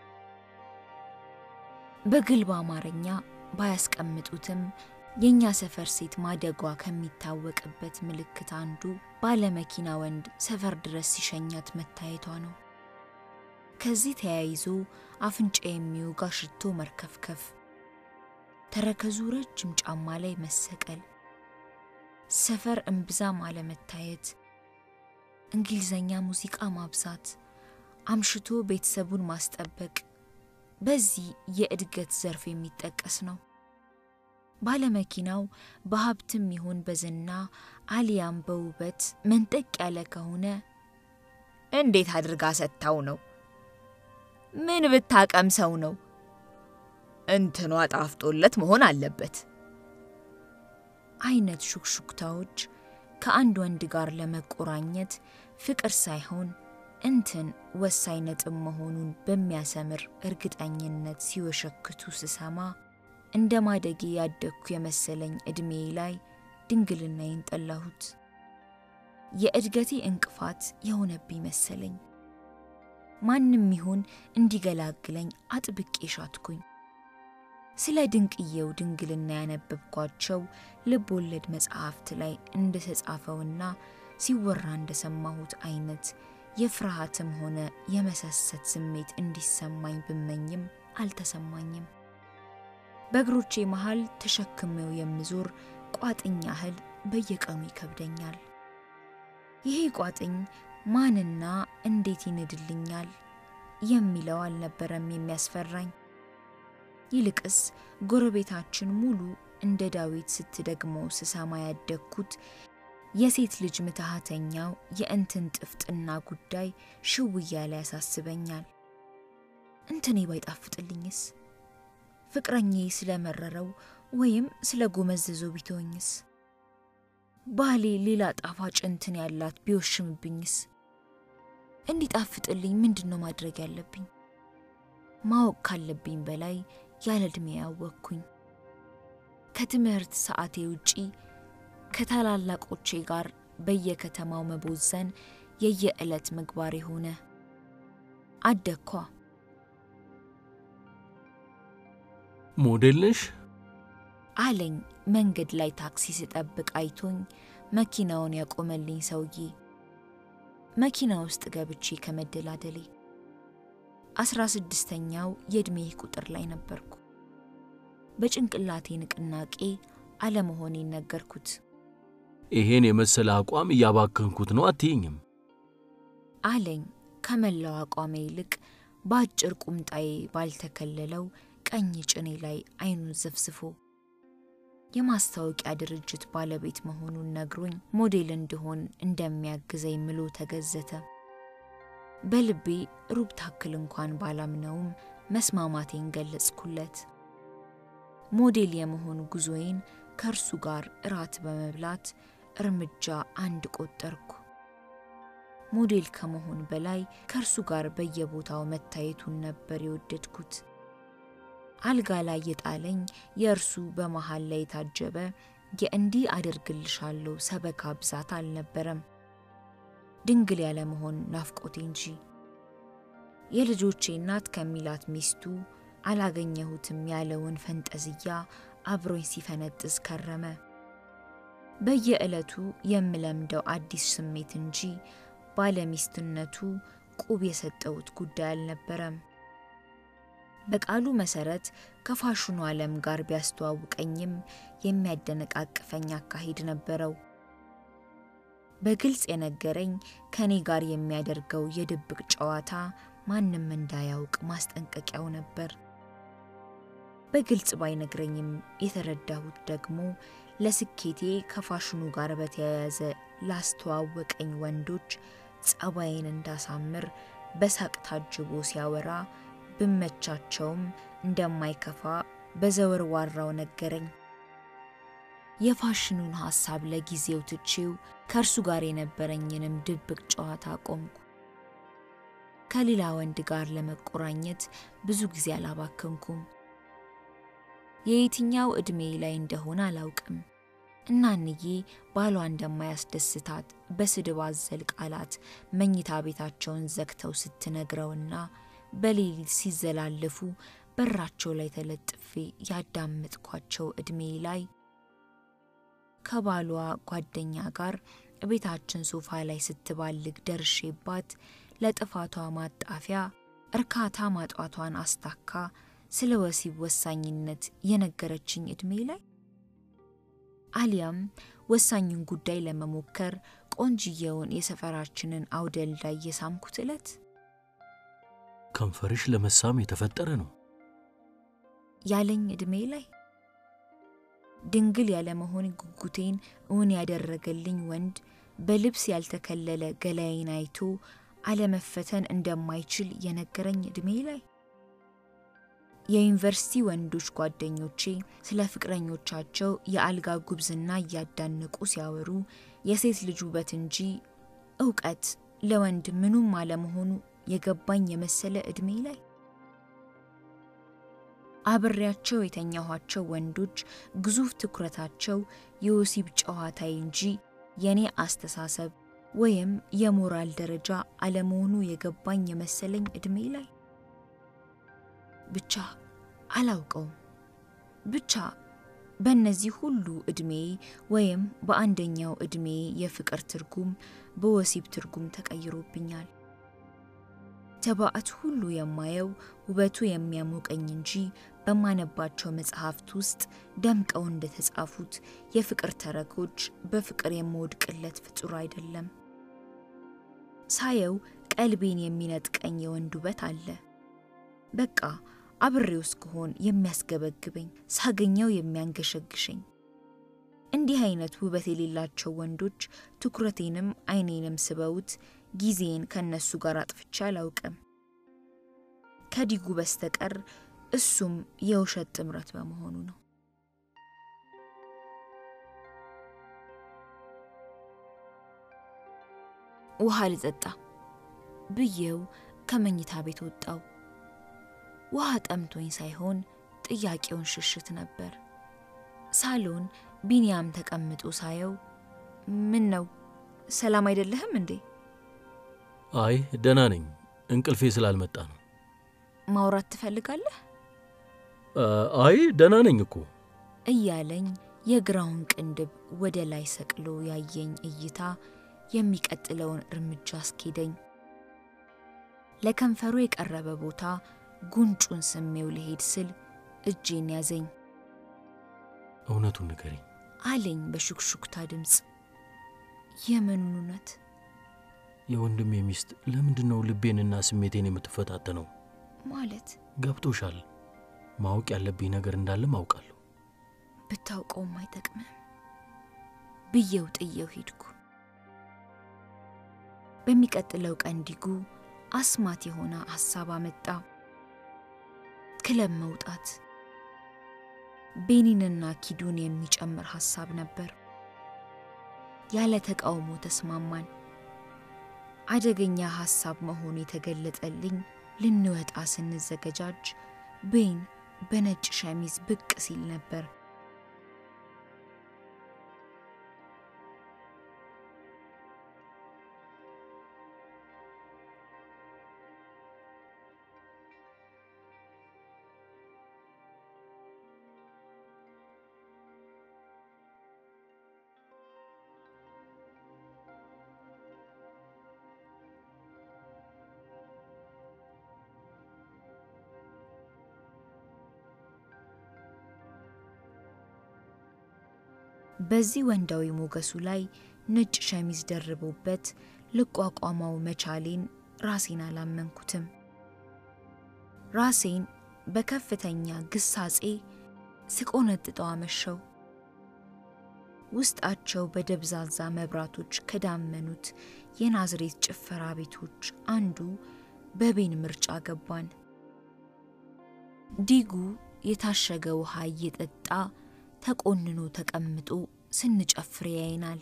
በግልባ አማርኛ ባያስቀምጡትም የኛ ሰፈር ሴት ማደጓ ከሚታወቅበት ምልክት አንዱ ባለመኪና ወንድ ሰፈር ድረስ ሲሸኛት መታየቷ ነው። ከዚህ ተያይዞ አፍንጫ የሚወጋ ሽቶ መርከፍከፍ፣ ተረከዙ ረጅም ጫማ ላይ መሰቀል፣ ሰፈር እምብዛም አለመታየት፣ እንግሊዘኛ ሙዚቃ ማብዛት፣ አምሽቶ ቤተሰቡን ማስጠበቅ በዚህ የእድገት ዘርፍ የሚጠቀስ ነው። ባለመኪናው በሀብትም ይሁን በዝና አሊያም በውበት መንጠቅ ያለ ከሆነ እንዴት አድርጋ ሰጣው ነው? ምን ብታቀምሰው ነው? እንትኗ ጣፍጦለት መሆን አለበት አይነት ሹክሹክታዎች ከአንድ ወንድ ጋር ለመቆራኘት ፍቅር ሳይሆን እንትን ወሳኝ ነጥብ መሆኑን በሚያሰምር እርግጠኝነት ሲወሸክቱ ስሰማ እንደማደጌ ያደግኩ የመሰለኝ እድሜ ላይ ድንግልናዬን ጠላሁት። የእድገቴ እንቅፋት የሆነብኝ መሰለኝ። ማንም ይሁን እንዲገላግለኝ አጥብቄ ሻትኩኝ። ስለ ድንቅዬው ድንግልና ያነበብኳቸው ልብ ወለድ መጽሐፍት ላይ እንደተጻፈውና ሲወራ እንደሰማሁት አይነት የፍርሃትም ሆነ የመሰሰት ስሜት እንዲሰማኝ ብመኝም አልተሰማኝም። በእግሮቼ መሃል ተሸክሜው የምዞር ቋጥኝ ያህል በየቀኑ ይከብደኛል። ይሄ ቋጥኝ ማንና እንዴት ይነድልኛል የሚለው አልነበረም የሚያስፈራኝ። ይልቅስ ጎረቤታችን ሙሉ እንደ ዳዊት ስትደግመው ስሰማ ያደግኩት የሴት ልጅ ምትሃተኛው የእንትን ጥፍጥና ጉዳይ ሽው እያለ ያሳስበኛል። እንትኔ ባይጣፍጥልኝስ? ፍቅረኛዬ ስለመረረው ወይም ስለጎመዘዘው ቢተወኝስ? ባሌ ሌላ ጣፋጭ እንትን ያላት ቢወሽምብኝስ? እንዲጣፍጥልኝ ምንድነው ማድረግ ያለብኝ? ማወቅ ካለብኝ በላይ ያለ ዕድሜ ያወቅኩኝ። ከትምህርት ሰዓቴ ውጪ ከታላላቆቼ ጋር በየከተማው መቦዘን የየዕለት ምግባሬ ሆነ። አደግኳ።
ሞዴል ነሽ
አለኝ መንገድ ላይ ታክሲ ስጠብቅ አይቶኝ መኪናውን ያቆመልኝ ሰውዬ። መኪና ውስጥ ገብቼ ከመደላደሌ 16ኛው የዕድሜ ቁጥር ላይ ነበርኩ። በጭንቅላቴ ንቅናቄ አለመሆኔን ነገርኩት።
ይሄን የመሰለ አቋም እያባከንኩት ነው አትይኝም
አለኝ ከመላው አቋሜ ይልቅ በአጭር ቁምጣዬ ባልተከለለው ቀኝ ጭኔ ላይ አይኑን ዘፍዝፎ። የማስታወቂያ ድርጅት ባለቤት መሆኑን ነግሮኝ ሞዴል እንደሆን እንደሚያግዘኝ ምሎ ተገዘተ። በልቤ ሩብ ታክል እንኳን ባላምነውም መስማማቴን ገለጽኩለት። ሞዴል የመሆን ጉዞዬን ከእርሱ ጋር እራት በመብላት እርምጃ አንድ ቆጠርኩ። ሞዴል ከመሆን በላይ ከእርሱ ጋር በየቦታው መታየቱን ነበር የወደድኩት። አልጋ ላይ የጣለኝ የእርሱ በመሃል ላይ የታጀበ የእንዲህ አደርግልሻለሁ ሰበካ ብዛት አልነበረም፣ ድንግል ያለ መሆን ናፍቆቴ እንጂ። የልጆቼ እናት ከሚላት ሚስቱ አላገኘሁትም ያለውን ፈንጠዝያ አብሮኝ ሲፈነጥዝ ከረመ። በየዕለቱ የምለምደው አዲስ ስሜት እንጂ ባለሚስትነቱ ቁብ የሰጠውት ጉዳይ አልነበረም። በቃሉ መሰረት ከፋሽኑ ዓለም ጋር ቢያስተዋውቀኝም የሚያደነቃቅፈኝ አካሄድ ነበረው። በግልጽ የነገረኝ ከኔ ጋር የሚያደርገው የድብቅ ጨዋታ ማንም እንዳያውቅ ማስጠንቀቂያው ነበር። በግልጽ ባይነግረኝም የተረዳሁት ደግሞ ለስኬቴ ከፋሽኑ ጋር በተያያዘ ላስተዋወቀኝ ወንዶች ጸባይን እንዳሳምር በሳቅ ታጅቦ ሲያወራ ብመቻቸውም እንደማይከፋ በዘወርዋራው ነገረኝ። የፋሽኑን ሐሳብ ለጊዜው ትቼው ከእርሱ ጋር የነበረኝንም ድብቅ ጨዋታ ቆምኩ። ከሌላ ወንድ ጋር ለመቆራኘት ብዙ ጊዜ አላባከንኩም። የየትኛው ዕድሜ ላይ እንደሆነ አላውቅም። እናንዬ ባሏ እንደማያስደስታት በስድብ አዘል ቃላት መኝታ ቤታቸውን ዘግተው ስትነግረውና በሌሊት ሲዘላለፉ በራቸው ላይ ተለጥፌ ያዳመጥኳቸው ዕድሜ ላይ ከባሏ ጓደኛ ጋር ቤታችን ሶፋ ላይ ስትባልግ ደርሼባት ለጥፋቷ ማጣፊያ እርካታ ማጣቷን አስታካ ስለ ወሲብ ወሳኝነት የነገረችኝ ዕድሜ ላይ አሊያም ወሳኙን ጉዳይ ለመሞከር ቆንጅየውን የሰፈራችንን አውደል ላይ የሳምኩት ዕለት
ከንፈርሽ ለመሳም የተፈጠረ ነው
ያለኝ ዕድሜ ላይ ድንግል ያለ መሆን ጉጉቴን እውን ያደረገልኝ ወንድ በልብስ ያልተከለለ ገላዬን አይቶ አለመፈተን እንደማይችል የነገረኝ ዕድሜ ላይ የዩኒቨርሲቲ ወንዶች ጓደኞቼ ስለ ፍቅረኞቻቸው የአልጋ ጉብዝና ያዳነቁ ሲያወሩ የሴት ልጅ ውበት እንጂ ዕውቀት ለወንድ ምኑም አለመሆኑ የገባኝ የመሰለ እድሜ ላይ አብሬያቸው የተኛኋቸው ወንዶች ግዙፍ ትኩረታቸው የወሲብ ጨዋታዬ እንጂ የኔ አስተሳሰብ ወይም የሞራል ደረጃ አለመሆኑ የገባኝ የመሰለኝ እድሜ ላይ ብቻ አላውቀውም ብቻ በእነዚህ ሁሉ እድሜ ወይም በአንደኛው እድሜ የፍቅር ትርጉም በወሲብ ትርጉም ተቀይሮብኛል ተባዕት ሁሉ የማየው ውበቱ የሚያሞቀኝ እንጂ በማነባቸው መጽሐፍት ውስጥ ደምቀው እንደተጻፉት የፍቅር ተረኮች በፍቅር የምወድቅለት ፍጡር አይደለም ሳየው ቀልቤን የሚነጥቀኝ የወንድ ውበት አለ በቃ አብሬውስ ከሆን የሚያስገበግበኝ ሳገኘው የሚያንገሸግሸኝ እንዲህ አይነት ውበት የሌላቸው ወንዶች ትኩረቴንም አይኔንም ስበውት ጊዜን ከነሱ ጋር አጥፍቻ አላውቅም ከዲጉ በስተቀር እሱም የውሸት ጥምረት በመሆኑ ነው ውሃ ልጠጣ ብዬው ከመኝታ ቤት ወጣው ውሃ ጠምቶኝ ሳይሆን ጥያቄውን ሽሽት ነበር ሳሎን ቢኒያም ተቀምጦ ሳየው ምን ነው ሰላም አይደለህም እንዴ
አይ ደህና ነኝ እንቅልፌ ስላልመጣ ነው
ማውራት ትፈልጋለህ
አይ ደህና ነኝ እኮ
እያለኝ የግራውን ቅንድብ ወደ ላይ ሰቅሎ ያየኝ እይታ የሚቀጥለውን እርምጃ አስኬደኝ ለከንፈሩ የቀረበ ቦታ ጉንጩን ስሜው ለሄድ ስል እጄን ያዘኝ
እውነቱን ንገሪኝ
አለኝ በሹክሹክታ ድምጽ የምን እውነት
የወንድሜ ሚስት ለምንድነው ልቤንና ስሜቴን የምትፈታተነው
ማለት
ገብቶሻል ማወቅ ያለብኝ ነገር እንዳለ ማውቃለሁ
ብታውቀው ማይጠቅምም ብየው ጥየው ሄድኩ በሚቀጥለው ቀን ዲጉ አስማት የሆነ ሐሳብ አመጣ ክለብ መውጣት ቤኒንና ኪዱን የሚጨምር ሐሳብ ነበር ያለ ተቃውሞ ተስማማን አደገኛ ሐሳብ መሆኑ የተገለጠልኝ ልንወጣ ስንዘገጃጅ ቤን በነጭ ሸሚዝ ብቅ ሲል ነበር በዚህ ወንዳዊ ሞገሱ ላይ ነጭ ሸሚዝ ደርቦበት ልቋቋማው መቻሌን ራሴን አላመንኩትም ራሴን በከፍተኛ ግሳጼ ስቆነጥጠው አመሸው ውስጣቸው በደብዛዛ መብራቶች ከዳመኑት የናዝሬት ጭፈራ ቤቶች አንዱ በቤን ምርጫ ገባን ዲጉ የታሸገ ውሃ እየጠጣ ተቆንኖ ተቀምጦ ስንጨፍር ያይናል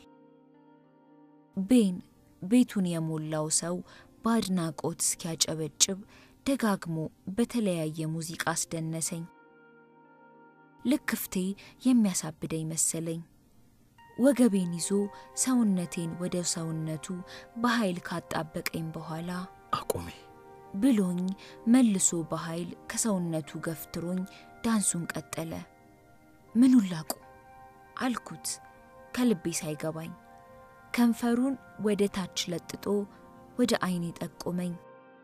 ቤን ቤቱን የሞላው ሰው ባድናቆት እስኪያጨበጭብ ደጋግሞ በተለያየ ሙዚቃ አስደነሰኝ ልክፍቴ የሚያሳብደኝ መሰለኝ ወገቤን ይዞ ሰውነቴን ወደ ሰውነቱ በኃይል ካጣበቀኝ በኋላ
አቆሜ
ብሎኝ መልሶ በኃይል ከሰውነቱ ገፍትሮኝ ዳንሱን ቀጠለ ምኑን ላቁ አልኩት ከልቤ ሳይገባኝ ከንፈሩን ወደ ታች ለጥጦ ወደ አይኔ ጠቆመኝ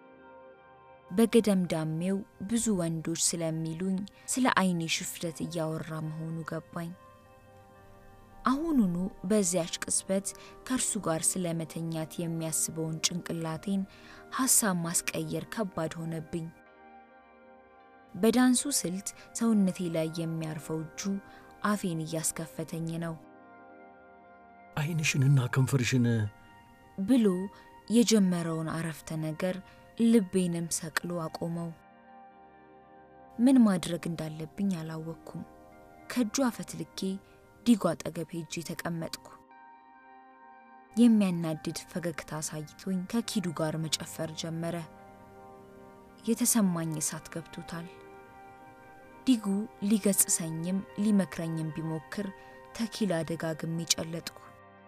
በገደምዳሜው ብዙ ወንዶች ስለሚሉኝ ስለ አይኔ ሽፍረት እያወራ መሆኑ ገባኝ አሁኑኑ በዚያች ቅጽበት ከርሱ ጋር ስለመተኛት የሚያስበውን ጭንቅላቴን ሐሳብ ማስቀየር ከባድ ሆነብኝ በዳንሱ ስልት ሰውነቴ ላይ የሚያርፈው እጁ አፌን እያስከፈተኝ ነው
አይንሽንና ከንፈርሽን
ብሎ የጀመረውን አረፍተ ነገር ልቤንም ሰቅሎ አቆመው ምን ማድረግ እንዳለብኝ አላወቅኩም። ከእጇ ፈትልኬ ዲጉ አጠገብ ሄጄ ተቀመጥኩ። የሚያናድድ ፈገግታ አሳይቶኝ ከኪዱ ጋር መጨፈር ጀመረ። የተሰማኝ እሳት ገብቶታል። ዲጉ ሊገጽሰኝም ሊመክረኝም ቢሞክር ተኪላ ደጋግሜ ጨለጥኩ።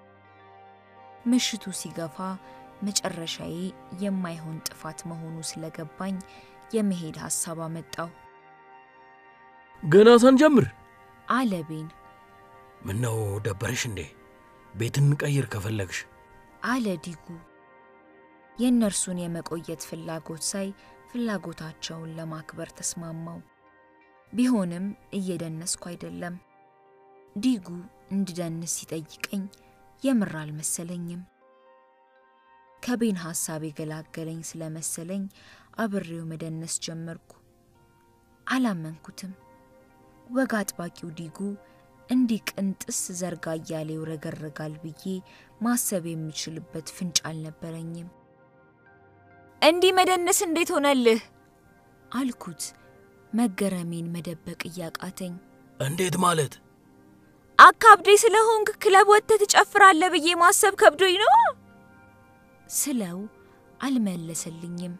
ምሽቱ ሲገፋ መጨረሻዬ የማይሆን ጥፋት መሆኑ ስለገባኝ የመሄድ ሐሳብ አመጣው።
ገና ሳንጀምር
አለ ቤን።
ምነው ደበረሽ እንዴ? ቤትን ቀይር ከፈለግሽ
አለ ዲጉ። የእነርሱን የመቆየት ፍላጎት ሳይ ፍላጎታቸውን ለማክበር ተስማማው። ቢሆንም እየደነስኩ አይደለም። ዲጉ እንድደንስ ሲጠይቀኝ የምር አልመሰለኝም። ከቤን ሐሳብ የገላገለኝ ስለመሰለኝ አብሬው መደነስ ጀመርኩ። አላመንኩትም። ወግ አጥባቂው ዲጉ እንዲህ ቅንጥስ ዘርጋ እያለ ይረገረጋል ብዬ ማሰብ የምችልበት ፍንጭ አልነበረኝም። እንዲህ መደነስ እንዴት ሆነልህ? አልኩት መገረሜን መደበቅ እያቃተኝ።
እንዴት ማለት?
አካብዴ ስለሆንክ ክለብ ወጥተህ ትጨፍራለህ ብዬ ማሰብ ከብዶኝ ነው ስለው አልመለሰልኝም።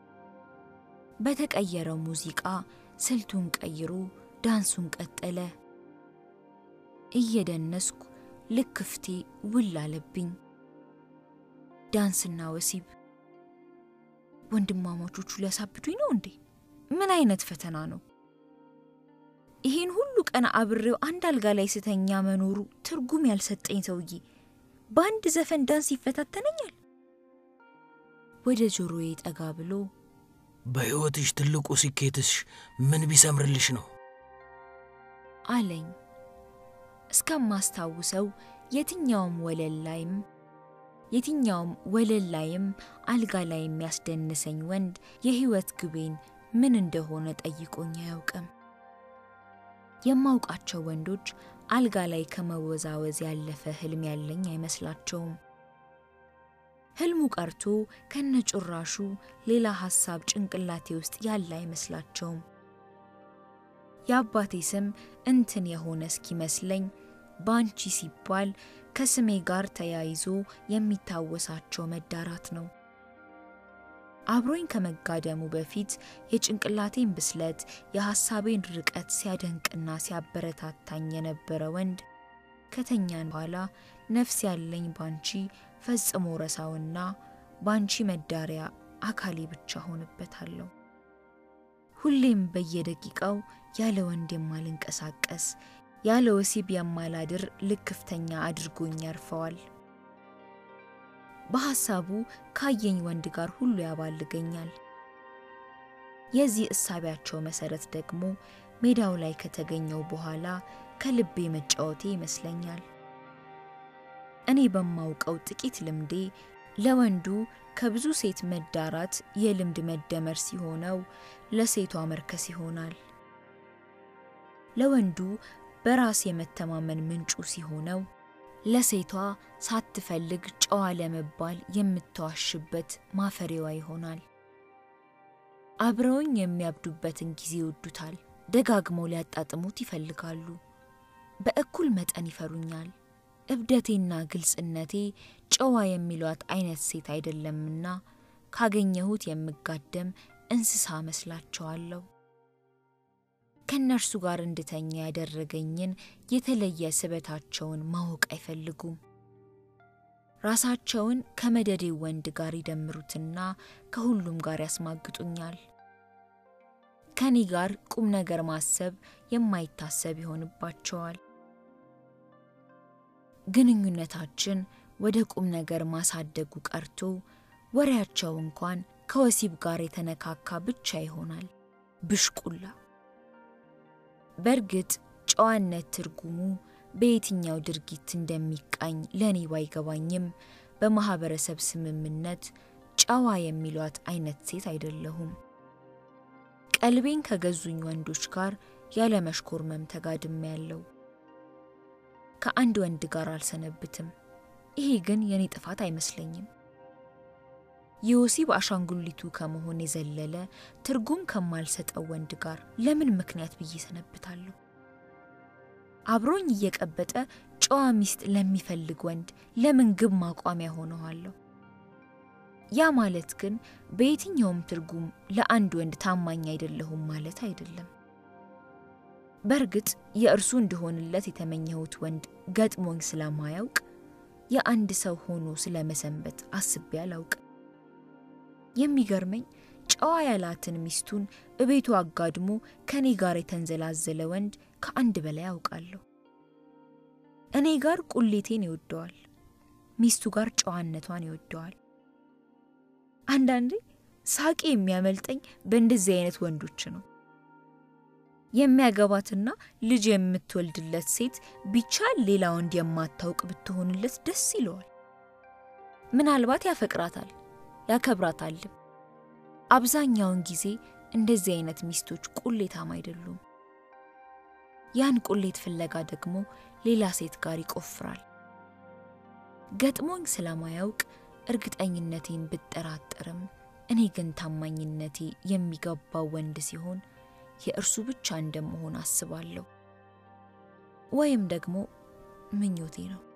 በተቀየረው ሙዚቃ ስልቱን ቀይሮ ዳንሱን ቀጠለ። እየደነስኩ ልክፍቴ ውል አለብኝ። ዳንስና ወሲብ ወንድማማቾቹ ሊያሳብዱኝ ነው እንዴ? ምን አይነት ፈተና ነው? ይሄን ሁሉ ቀን አብሬው አንድ አልጋ ላይ ስተኛ መኖሩ ትርጉም ያልሰጠኝ ሰውዬ በአንድ ዘፈን ዳንስ ይፈታተነኛል። ወደ ጆሮዬ ጠጋ ብሎ
በሕይወትሽ ትልቁ ስኬትሽ ምን ቢሰምርልሽ ነው
አለኝ። እስከማስታውሰው የትኛውም ወለል ላይም አልጋ ላይ የሚያስደንሰኝ ወንድ የህይወት ግቤን ምን እንደሆነ ጠይቆኝ አያውቅም። የማውቃቸው ወንዶች አልጋ ላይ ከመወዛወዝ ያለፈ ህልም ያለኝ አይመስላቸውም። ህልሙ ቀርቶ ከነጭራሹ ሌላ ሐሳብ ጭንቅላቴ ውስጥ ያለ አይመስላቸውም። የአባቴ ስም እንትን የሆነ እስኪመስለኝ ባንቺ ሲባል ከስሜ ጋር ተያይዞ የሚታወሳቸው መዳራት ነው። አብሮኝ ከመጋደሙ በፊት የጭንቅላቴን ብስለት የሐሳቤን ርቀት ሲያደንቅና ሲያበረታታኝ የነበረ ወንድ ከተኛን በኋላ ነፍስ ያለኝ ባንቺ ፈጽሞ ረሳውና ባንቺ መዳሪያ አካሌ ብቻ ሆንበታለሁ። ሁሌም በየደቂቃው ያለ ወንድ የማልንቀሳቀስ ያለ ወሲብ የማላድር ልክፍተኛ አድርጎኝ ያርፈዋል። በሐሳቡ ካየኝ ወንድ ጋር ሁሉ ያባልገኛል። የዚህ እሳቢያቸው መሰረት ደግሞ ሜዳው ላይ ከተገኘው በኋላ ከልቤ መጫወቴ ይመስለኛል። እኔ በማውቀው ጥቂት ልምዴ ለወንዱ ከብዙ ሴት መዳራት የልምድ መደመር ሲሆነው ለሴቷ መርከስ ይሆናል። ለወንዱ በራስ የመተማመን ምንጩ ሲሆነው ለሴቷ ሳትፈልግ ጨዋ ለመባል የምትዋሽበት ማፈሪያዋ ይሆናል። አብረውኝ የሚያብዱበትን ጊዜ ይወዱታል። ደጋግመው ሊያጣጥሙት ይፈልጋሉ። በእኩል መጠን ይፈሩኛል። እብደቴና ግልጽነቴ ጨዋ የሚሏት አይነት ሴት አይደለምና ካገኘሁት የምጋደም እንስሳ መስላቸዋለሁ። ከነርሱ ጋር እንድተኛ ያደረገኝን የተለየ ስበታቸውን ማወቅ አይፈልጉም። ራሳቸውን ከመደዴ ወንድ ጋር ይደምሩትና ከሁሉም ጋር ያስማግጡኛል። ከኔ ጋር ቁም ነገር ማሰብ የማይታሰብ ይሆንባቸዋል። ግንኙነታችን ወደ ቁም ነገር ማሳደጉ ቀርቶ ወሬያቸው እንኳን ከወሲብ ጋር የተነካካ ብቻ ይሆናል። ብሽቁላ። በርግጥ ጨዋነት ትርጉሙ በየትኛው ድርጊት እንደሚቃኝ ለኔ ባይገባኝም በማህበረሰብ ስምምነት ጨዋ የሚሏት አይነት ሴት አይደለሁም። ቀልቤን ከገዙኝ ወንዶች ጋር ያለ መሽኮርመም ተጋድሜያለሁ። ከአንድ ወንድ ጋር አልሰነብትም። ይሄ ግን የኔ ጥፋት አይመስለኝም። የወሲብ አሻንጉሊቱ ከመሆን የዘለለ ትርጉም ከማልሰጠው ወንድ ጋር ለምን ምክንያት ብዬ ሰነብታለሁ? አብሮኝ እየቀበጠ ጨዋ ሚስት ለሚፈልግ ወንድ ለምን ግብ ማቋሚያ ሆነዋለሁ? ያ ማለት ግን በየትኛውም ትርጉም ለአንድ ወንድ ታማኝ አይደለሁም ማለት አይደለም። በርግጥ የእርሱ እንደሆንለት የተመኘሁት ወንድ ገጥሞኝ ስለማያውቅ የአንድ ሰው ሆኖ ስለመሰንበት አስቤ አላውቅም። የሚገርመኝ ጨዋ ያላትን ሚስቱን እቤቱ አጋድሞ ከኔ ጋር የተንዘላዘለ ወንድ ከአንድ በላይ አውቃለሁ። እኔ ጋር ቁሌቴን ይወደዋል፣ ሚስቱ ጋር ጨዋነቷን ይወደዋል። አንዳንዴ ሳቂ የሚያመልጠኝ በእንደዚህ አይነት ወንዶች ነው። የሚያገባትና ልጅ የምትወልድለት ሴት ቢቻል ሌላ ወንድ የማታውቅ ብትሆንለት ደስ ይለዋል። ምናልባት ያፈቅራታል፣ ያከብራታል። አብዛኛውን ጊዜ እንደዚህ አይነት ሚስቶች ቁሌታም አይደሉም። ያን ቁሌት ፍለጋ ደግሞ ሌላ ሴት ጋር ይቆፍራል። ገጥሞኝ ስለማያውቅ እርግጠኝነቴን ብጠራጠርም እኔ ግን ታማኝነቴ የሚገባው ወንድ ሲሆን የእርሱ ብቻ እንደመሆን አስባለሁ። ወይም ደግሞ ምኞቴ ነው።